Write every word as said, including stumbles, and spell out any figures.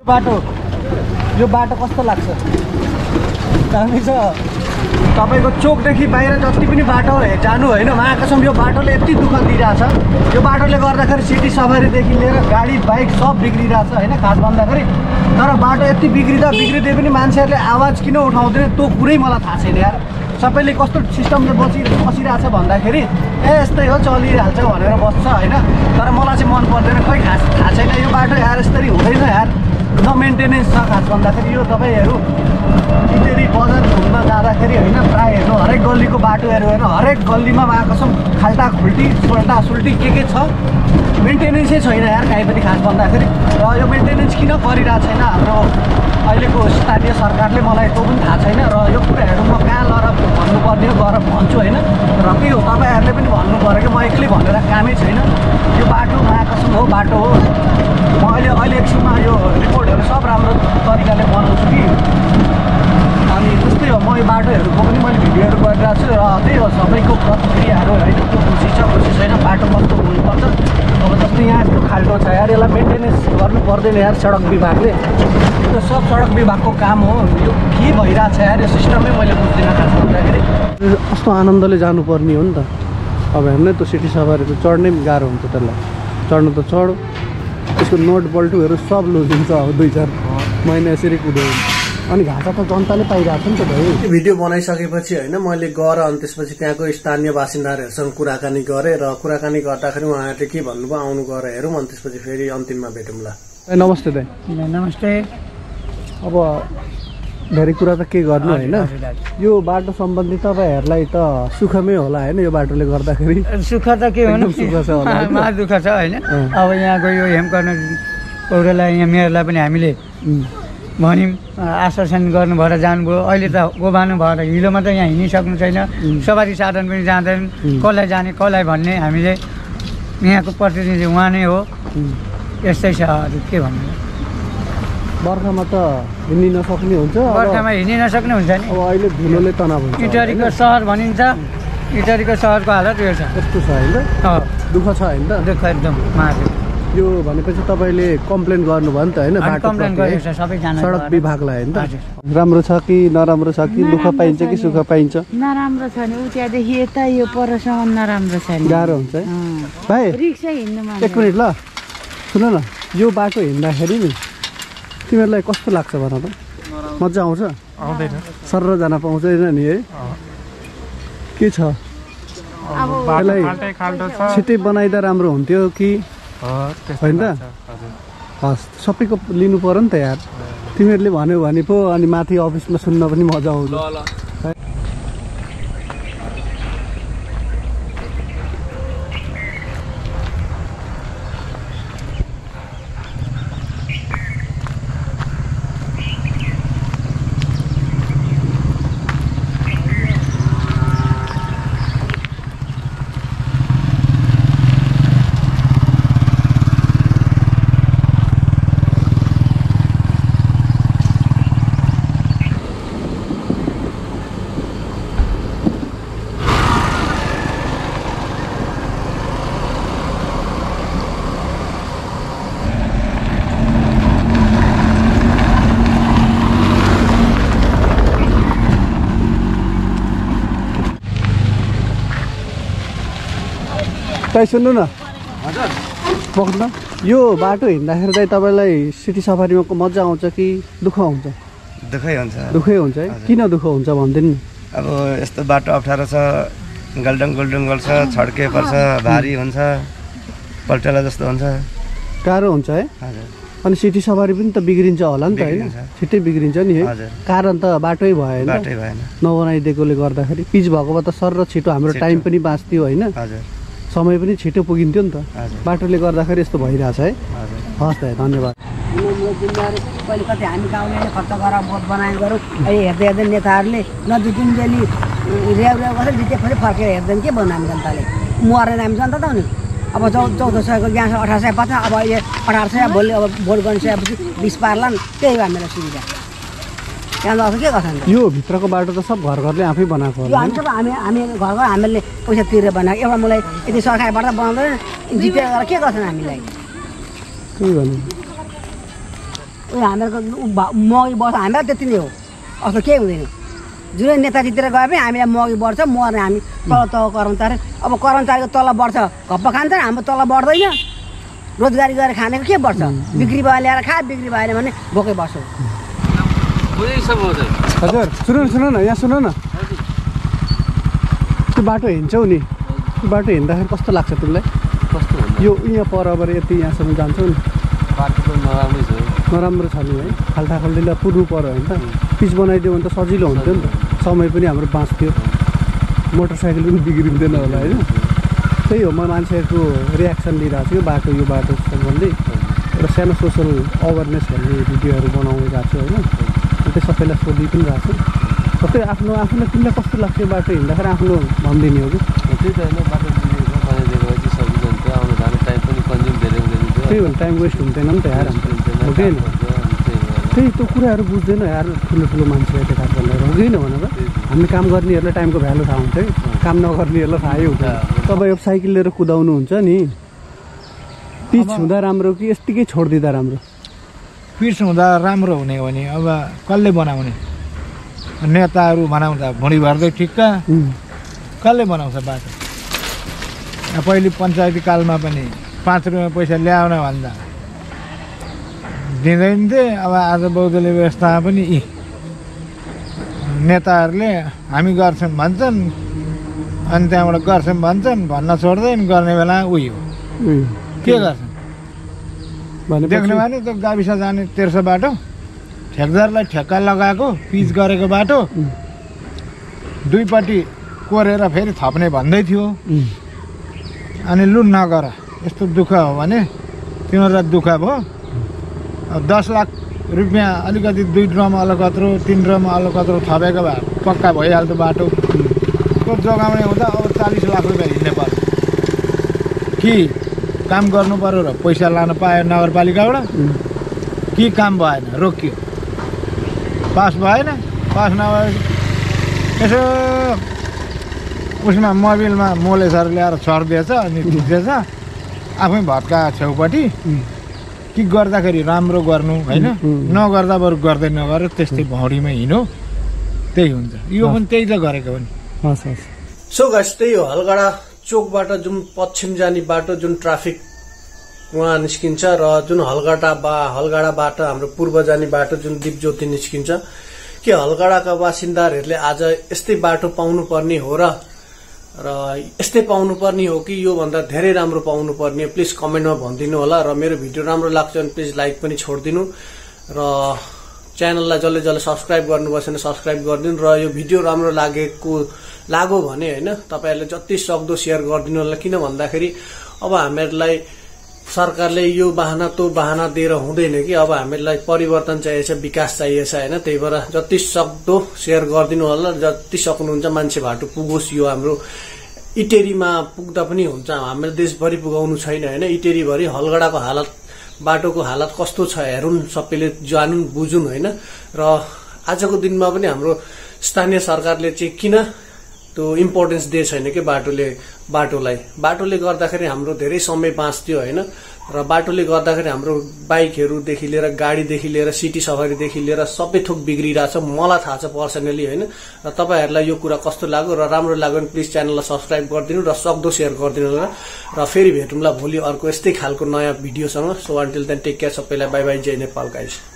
बाटो यो बाटो कस्तो लाग्छ? दामी छ। तपाईको चोकदेखि बाहिर जति पनि बाटो जानु होइन, महाकसम यो बाटोले यति दुःख दिइरहेछ। यो बाटोले गर्दाखेरि सिटी सवारीदेखि लिएर गाडी बाइक सब बिग्रिरहेछ होइन, खास भन्दाखेरि। तर बाटो यति बिग्रिँदा बिग्रिँदै पनि मान्छेहरूले आवाज किन उठाउँदैन त्यो कुरै मलाई थाहा छैन यार। सबैले कस्तो सिस्टमले बसि बसिरहेछ भन्दाखेरि ए यस्तै हो चलिहाल्छ भनेर बस्छ होइन। तर मलाई चाहिँ मन पर्दैन, खोइ खास थाहा छैन यो बाटो यार यस्तरी हुँदैन यार। न मेन्टेनेन्स छ खास भन्दाखेरि। यो तपाईँहरू इतेरी बजार घुम्न जाँदाखेरि होइन, प्रायः हेर्नु हरेक गल्लीको बाटोहरू हेर्नु, हरेक गल्लीमा महाकसम खाल्टा खुल्टी सुल्टा सुल्टी के के छ, मेन्टेनेन्सै छैन यार काहीँ पनि खास भन्दाखेरि। र यो मेन्टेनेन्स किन गरिरहेको छैन हाम्रो अहिलेको स्थानीय सरकारले मलाई त्यो पनि थाहा छैन। र यो कुराहरू म कहाँ लएर भन्नुपर्ने हो गएर भन्छु होइन। र के हो तपाईँहरूले पनि भन्नु पऱ्यो कि म एक्लै भनेर कामै छैन। यो बाटो महाकसम हो, बाटो हो। म अहिले अहिले एकछिनमा यो रिपोर्टहरू सब राम्रो तरिकाले बनाउँछु कि। अनि त्यस्तै हो, म यो बाटोहरूको पनि मैले भिडियोहरू गरिरहेको छु। र त्यही हो सबैको प्रतिक्रियाहरू होइन, त्यो खुसी छ खुसी छैन, बाटो कस्तो हुनुपर्छ। अब जस्तो यहाँ यस्तो खाल्टो छ यार, यसलाई मेन्टेनेन्स गर्नु पर्दैन यार सडक विभागले। यो सब सडक विभागको काम हो। यो के भइरहेको छ यार यो सिस्टमै मैले बुझ्दिनँ खास भन्दाखेरि। कस्तो आनन्दले जानुपर्ने हो नि त। अब हेर्नु त्यो सिटी सवारी त चढ्नै गाह्रो हुन्छ, त्यसलाई चढ्नु त चढो, त्यसको नोट बल्टुहरू सब लुजिन्छ। अब दुई चार महिना यसरी कुद्यो अनि घाटा त जनताले पाइरहेको छ नि त भाइ। भिडियो बनाइसकेपछि होइन मैले गएर अनि त्यसपछि त्यहाँको स्थानीय बासिन्दाहरूसँग कुराकानी गरेँ। र कुराकानी गर्दाखेरि उहाँहरूले के भन्नुभयो आउनु गएर हेरौँ, अनि त्यसपछि फेरि अन्तिममा भेटौँला। नमस्ते दाइ। नमस्ते। अब धेरै कुरा त के गर्नु होइन, यो बाटो सम्बन्धी तपाईँहरूलाई त सुखमै होला होइन यो बाटोले गर्दाखेरि? सुख त के हुनु, सुख छ होला, महा दुःख छ होइन। अब यहाँको यो हेमकर्ण पौडेललाई यहाँ मेयरलाई पनि हामीले भन्यौँ, आश्वासन गर्नु भएर जानुभयो। अहिले त गोबानु भएर हिलोमा त यहाँ हिँडिसक्नु छैन, सवारी साधन पनि जाँदैन, कसलाई जाने कसलाई भन्ने। हामीले यहाँको प्रतिनिधि उहाँ नै हो, यस्तै छ। अरू के भन्नु, बर्खामा त हिँड्न नसक्ने हुन्छ, बर्खामा हिँड्न नसक्ने हुन्छ नि। अब अहिले धुलोले तनाव हुन्छ। इटरीको सहर भनिन्छ, इटरीको सहरको हालत यो छ। कस्तो छ होइन, दुःख छ होइन त, दुःख एकदम महादेव। यो भनेपछि तपाईँले कम्प्लेन गर्नुभयो नि त होइन बाटो कम्प्लेन गरेको छ सबैजना, सडक विभागलाई होइन त? राम्रो छ कि नराम्रो छ कि, दुःख पाइन्छ कि सुख पाइन्छ? नराम्रो छ नि, उतादेखि यता यो परसम्म नराम्रो छ नि, गाह्रो हुन्छ है भाइ। रिक्सा हिँड्नुमा एक मिनट ल सुन न, यो बाटो हिँड्दाखेरि नि तिमीहरूलाई कस्तो लाग्छ भन त? मजा आउँछ? आउँदैन, सर्र जान पाउँदैन नि है? के छ यसलाई छिट्टै बनाइदा राम्रो हुन्थ्यो कि होइन त? हस् सबैको लिनु पर्यो नि त यार। तिमीहरूले भन्यो भने पो अनि माथि अफिसमा सुन्न पनि मजा आउँछ। दाइ सुन्नु न, बस्नु न। यो बाटो हिँड्दाखेरि चाहिँ तपाईँलाई सिटी सफारीमा मजा आउँछ कि दुःख हुन्छ? दुःखै हुन्छ। दुःखै हुन्छ है? किन दुःख हुन्छ भनिदिनु नि। अब यस्तो बाटो अप्ठ्यारो छ, गल्डङ गुल्डुङ गर्छ, छड्के पर्छ, भारी हुन्छ, पल्टेला जस्तो हुन्छ, गाह्रो हुन्छ है? हजुर। अनि सिटी सवारी पनि त बिग्रिन्छ होला नि त होइन? छिट्टै बिग्रिन्छ नि है? कारण त बाटै भएन, बाटै भएन नबनाइदिएकोले गर्दाखेरि। पिच भएको भए त सर र छिटो हाम्रो टाइम पनि बाँच्थ्यो होइन, समय पनि छिटो पुगिन्थ्यो नि त। बाटोले गर्दाखेरि यस्तो भइरहेछ है। हस् दाइ धन्यवाद। पहिले कति हामी गाउँले खर्च गरेर बोट बनाएको गरौँ, अहिले हेर्दै हेर्दै नेताहरूले नदी जुनजेली र्याउ र्याउ गरेर जितेपछि फर्केर हेर्दैन के भन्नु हामी जनताले, मरेन हामी जनता त नि। अब चौ चौध सयको ग्यास अठार सय पचास, अब अहिले अठार सय, भोलि अब भोट गरिसकेपछि बिस पार्लान्, त्यही हो हामीलाई सुविधा। त्यहाँ त के गर्छ नि, यो भित्रको बाटो त सब घर घरले आफै बनाएको हो। हामी सब हामी हामी घर घर हामीले पैसा तिरेर बनाएको, एउटा मलाई यति सरकारबाट बनाउँदैन, जितेर के गर्छन् हामीलाई? त्यही भन्नु उयो हामीहरूको मगी बढ्छ हामीलाई त्यति नै हो अस्तो केही हुँदैन जुनै नेताजीतिर गए पनि हामीलाई मगी बढ्छ मर्ने हामी तल तल कर्मचारी अब कर्मचारीको तल बढ्छ घप्प खान्छ हाम्रो तल बढ्दैन रोजगारी गरेर खानेको के बढ्छ बिक्री भयो ल्याएर खा बिक्री भएन भने भोकै बस्छौँ हजुर सुन सुन न यहाँ सुन न त्यो बाटो हिँड्छौ नि त्यो बाटो हिँड्दाखेरि कस्तो लाग्छ तिमीलाई कस्तो यो यहाँ परबाट यति यहाँसम्म जान्छौ नि बाटो त नराम्रै छ नराम्रो छ नि है खाल्टा खाल्टीलाई पुर्नु पऱ्यो होइन त पिच बनाइदियो भने त सजिलो हुन्थ्यो नि त समय पनि हाम्रो बाँच्थ्यो मोटरसाइकल पनि बिग्रिँदैन होला होइन त्यही हो म मान्छेहरूको रियाक्सन लिइरहेको छु बाटो यो बाटो सम्बन्धी एउटा सानो सोसल अवेरनेस भन्ने भिडियोहरू बनाउँदै गएको छु होइन त्यो सबैलाई सोधि पनि रहेको छु कतै आफ्नो आफूलाई तिमीलाई कस्तो लाग्छ यो बाटो हिँड्दाखेरि आफ्नो भनिदिने हो कि त्यही त होइन बाटो बनाइदिएको चाहिँ सजिलो हुन्छ आउनु जानु टाइम पनि कन्ज्युम धेरै हुँदैन त्यही भएर टाइम वेस्ट हुँदैन नि त यार हुँदैन त्यही त्यो कुराहरू बुझ्दैन यार ठुलो ठुलो मान्छेले त्यता भनेर हुँदैन भनेर हामी काम गर्नेहरूलाई टाइमको भ्यालु थाहा हुन्छ है काम नगर्नेहरूलाई थाहै हुँदैन तपाईँ अब साइकल लिएर कुदाउनु हुन्छ नि पिच हुँदा राम्रो कि यत्तिकै छोडिदिँदा राम्रो पिच हुँदा राम्रो हुने हो भने अब कसले बनाउने नेताहरू बनाउँदा भुँडी भर्दै ठिक्क कसले बनाउँछ बाटो पहिले पञ्चायती कालमा पनि पाँच रुपियाँ पैसा ल्याउन भन्दा दिँदैन थिए अब आज बौद्धले व्यवस्था पनि यी नेताहरूले हामी गर्छौँ भन्छन् अनि त्यहाँबाट गर्छौँ भन्छन् भन्न छोड्दैन गर्ने बेला उयो के गर्छन् देख्ने भने त गाविस जाने तेर्सो बाटो ठेकदारलाई ठेक्का लगाएको पिच गरेको बाटो दुईपट्टि कोरेर फेरि थप्ने भन्दै थियो अनि लु नगर यस्तो दुःख हो भने तिमीहरूलाई दुःख भयो अब दस लाख रुपियाँ अलिकति दुई ड्रम अलकत्रो तिन ड्रम अलकत्रो थपेको भए पक्का भइहाल्थ्यो बाटो त्यो जोगाउने हुँदा अब चालिस लाख रुपियाँ हिँड्ने पर्यो कि काम गर्नु पर्यो र पैसा लान पायो नगरपालिकाबाट कि काम भएन रोकियो पास भएन पास नभए यसो उसमा मोबिलमा मोले सर ल्याएर छरिदिएछ अनि थिचेछ आफै भत्का छेउपट्टि कि गर्दाखेरि राम्रो गर्नु होइन नगर्दा बरु गर्दै नगर त्यस्तै भौडीमा हिँड्नु त्यही हुन्छ यो पनि त्यही त गरेको पनि हस् हस् सो गाइस त्यही हो हलगडा चोकबाट जुन पश्चिम जाने बाटो जुन ट्राफिक उहाँ निस्किन्छ र जुन हलगडा बा हलगडाबाट हाम्रो पूर्व जाने बाटो जुन दीपज्योति निस्किन्छ के हलगडाका बासिन्दाहरूले आज यस्तै बाटो पाउनु पर्ने हो र र यस्तै पाउनु पर्ने हो कि योभन्दा धेरै राम्रो पाउनु पर्ने प्लिज कमेन्टमा भनिदिनु होला र मेरो भिडियो राम्रो लाग्छ भने प्लिज लाइक पनि छोडिदिनु र च्यानललाई जसले जसले सब्सक्राइब गर्नुभएको छैन सब्सक्राइब गरिदिनु र यो भिडियो राम्रो लागेको लाग्यो भने होइन तपाईँहरूले जति सक्दो सेयर गरिदिनु होला किन भन्दाखेरि अब हामीहरूलाई सरकारले यो बाहना त्यो बाहना दिएर हुँदैन कि अब हामीलाई परिवर्तन चाहिएछ विकास चाहिएछ होइन त्यही भएर जति सक्दो सेयर गरिदिनु होला जति सक्नुहुन्छ मान्छे भाटो पुगोस् यो हाम्रो इटेरीमा पुग्दा पनि हुन्छ हाम्रो देशभरि पुगाउनु छैन होइन इटेरीभरि हलगडाको हालत बाटोको हालत कस्तो छ हेरुन् सबैले जानुन् बुझुन् होइन र आजको दिनमा पनि हाम्रो स्थानीय सरकारले चाहिँ किन त्यो इम्पोर्टेन्स दिए छैन कि बाटोले बाटोलाई बाटोले गर्दाखेरि हाम्रो धेरै समय बाँच्थ्यो होइन र बाटोले गर्दाखेरि हाम्रो बाइकहरूदेखि लिएर गाडीदेखि लिएर सिटी सफारीदेखि लिएर सबै थोक बिग्रिरहेछ मलाई थाहा छ पर्सनली होइन र तपाईँहरूलाई यो कुरा कस्तो लाग्यो र राम्रो लाग्यो भने प्लिज च्यानललाई सब्सक्राइब गरिदिनु र सक्दो सेयर गरिदिनु होला र फेरि भेटौँला भोलि अर्को यस्तै खालको नयाँ भिडियोसँग so until then take care सबैलाई बाई बाई जय नेपाल गाइस